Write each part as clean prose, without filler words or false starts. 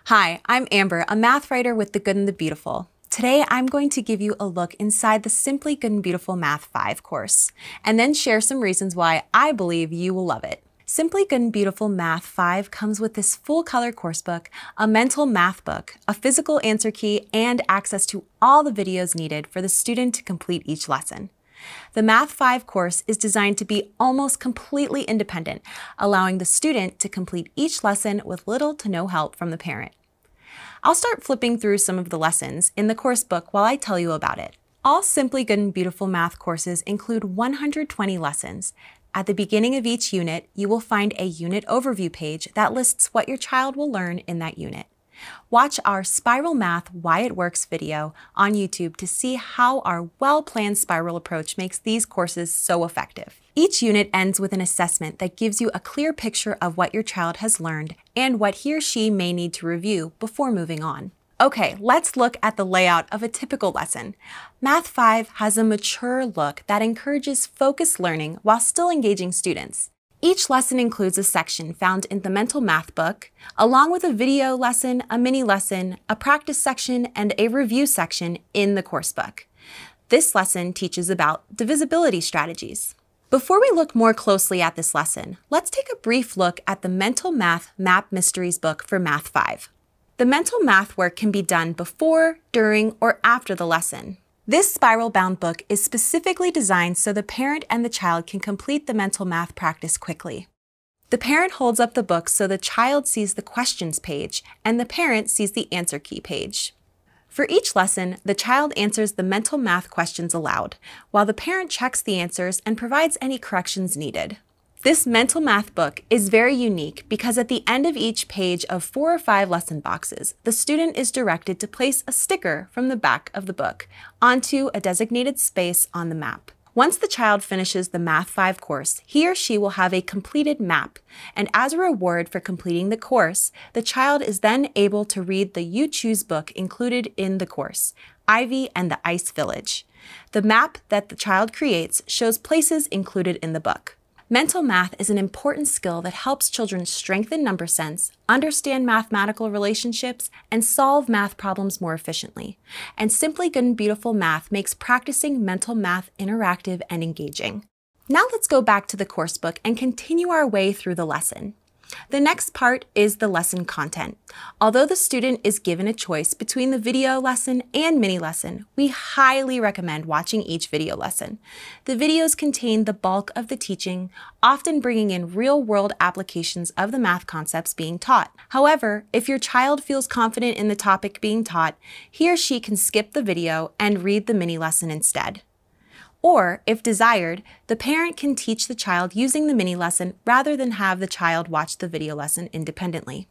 Hi, I'm Amber, a math writer with The Good and the Beautiful. Today, I'm going to give you a look inside the Simply Good and Beautiful Math 5 course, and then share some reasons why I believe you will love it. Simply Good and Beautiful Math 5 comes with this full-color coursebook, a mental math book, a physical answer key, and access to all the videos needed for the student to complete each lesson. The Math 5 course is designed to be almost completely independent, allowing the student to complete each lesson with little to no help from the parent. I'll start flipping through some of the lessons in the course book while I tell you about it. All Simply Good and Beautiful Math courses include 120 lessons. At the beginning of each unit, you will find a unit overview page that lists what your child will learn in that unit. Watch our Spiral Math Why It Works video on YouTube to see how our well-planned spiral approach makes these courses so effective. Each unit ends with an assessment that gives you a clear picture of what your child has learned and what he or she may need to review before moving on. Okay, let's look at the layout of a typical lesson. Math 5 has a mature look that encourages focused learning while still engaging students. Each lesson includes a section found in the mental math book, along with a video lesson, a mini lesson, a practice section, and a review section in the course book. This lesson teaches about divisibility strategies. Before we look more closely at this lesson, let's take a brief look at the Mental Math Map Mysteries book for Math 5. The mental math work can be done before, during, or after the lesson. This spiral-bound book is specifically designed so the parent and the child can complete the mental math practice quickly. The parent holds up the book so the child sees the questions page and the parent sees the answer key page. For each lesson, the child answers the mental math questions aloud, while the parent checks the answers and provides any corrections needed. This mental math book is very unique because at the end of each page of 4 or 5 lesson boxes, the student is directed to place a sticker from the back of the book onto a designated space on the map. Once the child finishes the Math 5 course, he or she will have a completed map, and as a reward for completing the course, the child is then able to read the You Choose book included in the course, Ivy and the Ice Village. The map that the child creates shows places included in the book. Mental math is an important skill that helps children strengthen number sense, understand mathematical relationships, and solve math problems more efficiently. And Simply Good and Beautiful Math makes practicing mental math interactive and engaging. Now let's go back to the course book and continue our way through the lesson. The next part is the lesson content. Although the student is given a choice between the video lesson and mini lesson, we highly recommend watching each video lesson. The videos contain the bulk of the teaching, often bringing in real-world applications of the math concepts being taught. However, if your child feels confident in the topic being taught, he or she can skip the video and read the mini lesson instead. Or, if desired, the parent can teach the child using the mini lesson rather than have the child watch the video lesson independently.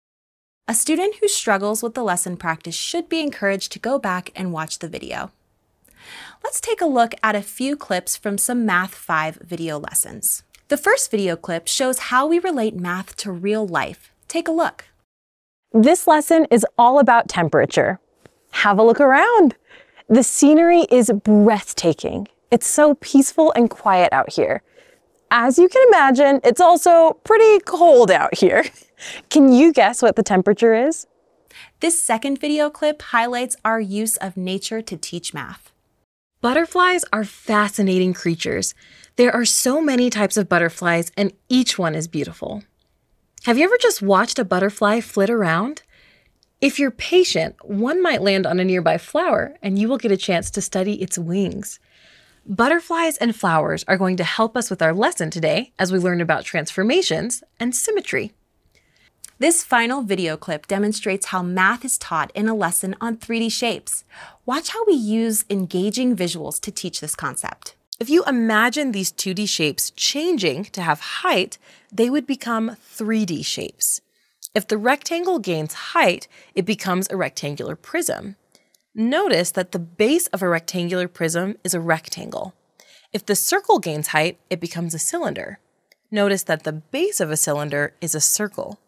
A student who struggles with the lesson practice should be encouraged to go back and watch the video. Let's take a look at a few clips from some Math 5 video lessons. The first video clip shows how we relate math to real life. Take a look. This lesson is all about temperature. Have a look around. The scenery is breathtaking. It's so peaceful and quiet out here. As you can imagine, it's also pretty cold out here. Can you guess what the temperature is? This second video clip highlights our use of nature to teach math. Butterflies are fascinating creatures. There are so many types of butterflies, and each one is beautiful. Have you ever just watched a butterfly flit around? If you're patient, one might land on a nearby flower, and you will get a chance to study its wings. Butterflies and flowers are going to help us with our lesson today as we learn about transformations and symmetry. This final video clip demonstrates how math is taught in a lesson on 3D shapes. Watch how we use engaging visuals to teach this concept. If you imagine these 2D shapes changing to have height, they would become 3D shapes. If the rectangle gains height, it becomes a rectangular prism. Notice that the base of a rectangular prism is a rectangle. If the circle gains height, it becomes a cylinder. Notice that the base of a cylinder is a circle.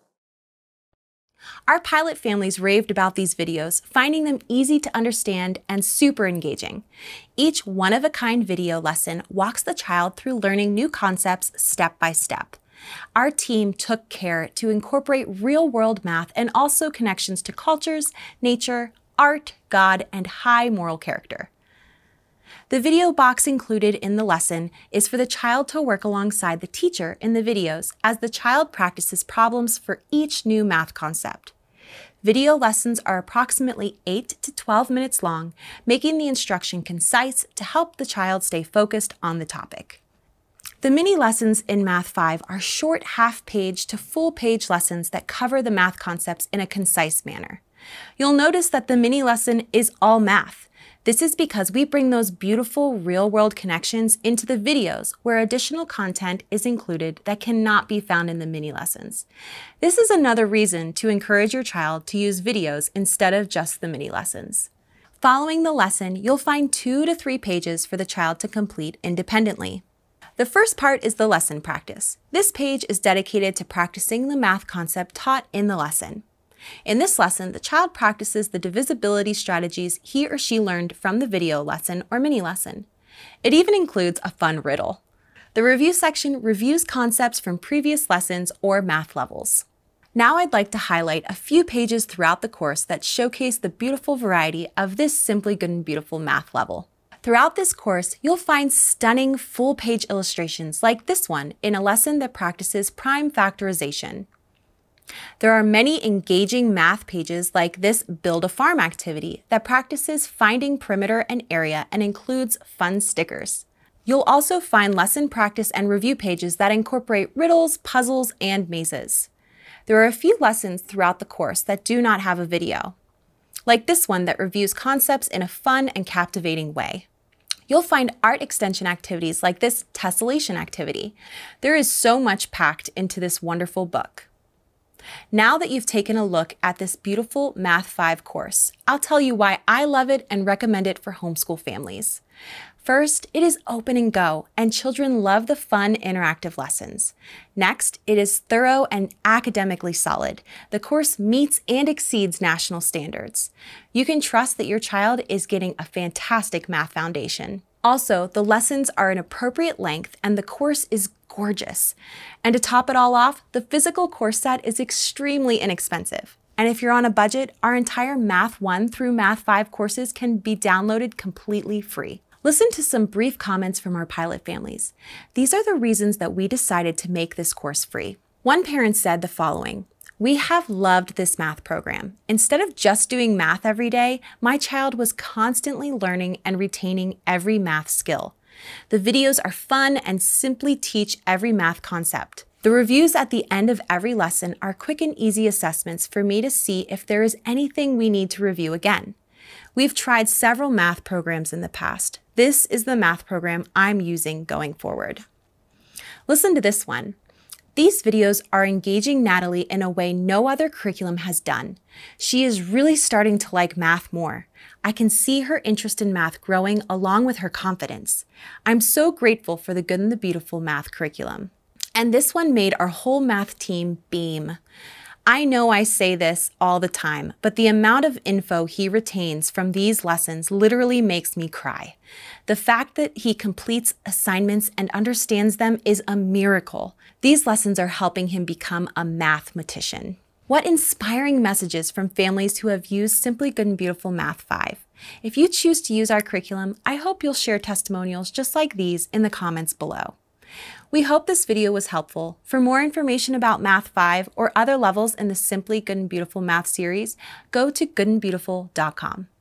Our pilot families raved about these videos, finding them easy to understand and super engaging. Each one-of-a-kind video lesson walks the child through learning new concepts step by step. Our team took care to incorporate real-world math and also connections to cultures, nature, art, God, and high moral character. The video box included in the lesson is for the child to work alongside the teacher in the videos as the child practices problems for each new math concept. Video lessons are approximately 8 to 12 minutes long, making the instruction concise to help the child stay focused on the topic. The mini lessons in Math 5 are short half-page to full-page lessons that cover the math concepts in a concise manner. You'll notice that the mini lesson is all math. This is because we bring those beautiful real-world connections into the videos where additional content is included that cannot be found in the mini lessons. This is another reason to encourage your child to use videos instead of just the mini lessons. Following the lesson, you'll find 2 to 3 pages for the child to complete independently. The first part is the lesson practice. This page is dedicated to practicing the math concept taught in the lesson. In this lesson, the child practices the divisibility strategies he or she learned from the video lesson or mini lesson. It even includes a fun riddle. The review section reviews concepts from previous lessons or math levels. Now I'd like to highlight a few pages throughout the course that showcase the beautiful variety of this Simply Good and Beautiful math level. Throughout this course, you'll find stunning full-page illustrations like this one in a lesson that practices prime factorization. There are many engaging math pages like this Build a Farm activity that practices finding perimeter and area and includes fun stickers. You'll also find lesson practice and review pages that incorporate riddles, puzzles, and mazes. There are a few lessons throughout the course that do not have a video, like this one that reviews concepts in a fun and captivating way. You'll find art extension activities like this tessellation activity. There is so much packed into this wonderful book. Now that you've taken a look at this beautiful Math 5 course, I'll tell you why I love it and recommend it for homeschool families. First, it is open and go, and children love the fun, interactive lessons. Next, it is thorough and academically solid. The course meets and exceeds national standards. You can trust that your child is getting a fantastic math foundation. Also, the lessons are an appropriate length and the course is gorgeous. And to top it all off, the physical course set is extremely inexpensive. And if you're on a budget, our entire Math 1 through Math 5 courses can be downloaded completely free. Listen to some brief comments from our pilot families. These are the reasons that we decided to make this course free. One parent said the following: "We have loved this math program. Instead of just doing math every day, my child was constantly learning and retaining every math skill. The videos are fun and simply teach every math concept. The reviews at the end of every lesson are quick and easy assessments for me to see if there is anything we need to review again. We've tried several math programs in the past. This is the math program I'm using going forward." Listen to this one. "These videos are engaging Natalie in a way no other curriculum has done. She is really starting to like math more. I can see her interest in math growing along with her confidence. I'm so grateful for the Good and the Beautiful math curriculum." And this one made our whole math team beam. I know I say this all the time, but the amount of info he retains from these lessons literally makes me cry. The fact that he completes assignments and understands them is a miracle. These lessons are helping him become a mathematician. What inspiring messages from families who have used Simply Good and Beautiful Math 5. If you choose to use our curriculum, I hope you'll share testimonials just like these in the comments below. We hope this video was helpful. For more information about Math 5 or other levels in the Simply Good and Beautiful Math series, go to goodandbeautiful.com.